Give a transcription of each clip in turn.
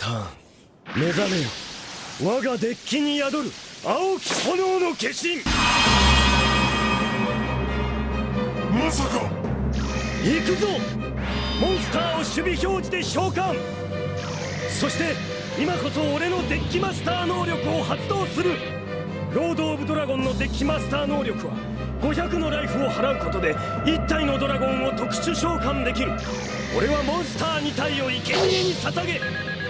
ターン、目覚めよ。我がデッキに宿る青き炎の化身。 まさか。 行くぞ。モンスターを守備表示で召喚。そして今こそ俺のデッキマスター能力を発動する。ロード・オブ・ドラゴンのデッキマスター能力は500のライフを払うことで1体のドラゴンを特殊召喚できる。俺はモンスター2体を生贄に捧げ。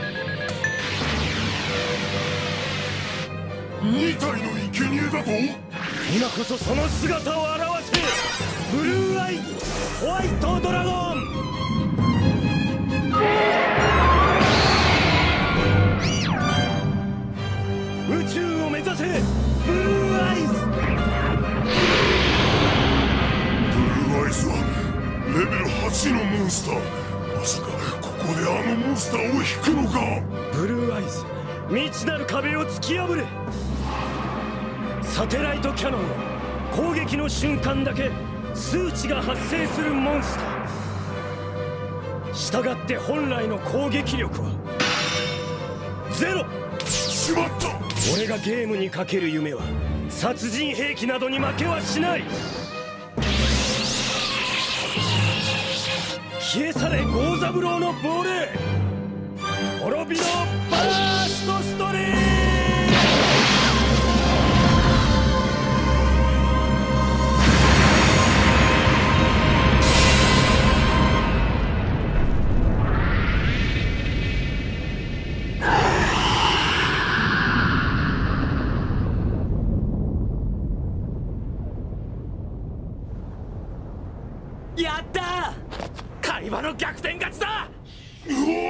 2体の生贄だと。 今こそその姿を現せ。ブルーアイズホワイトドラゴン。宇宙を目指せブルーアイズ。 ブルーアイズはレベル8のモンスター。まさかここであのモンスターを引くのか。 ブルーアイズ、未知なる壁を突き破れ。サテライトキャノンは攻撃の瞬間だけ数値が発生するモンスター。したがって本来の攻撃力はゼロ。 しまった。 俺がゲームにかける夢は殺人兵器などに負けはしない。消え去れゴーザブローの亡霊。滅びろバーストストリーム。やったー！狩場の逆転勝ちだ。 うお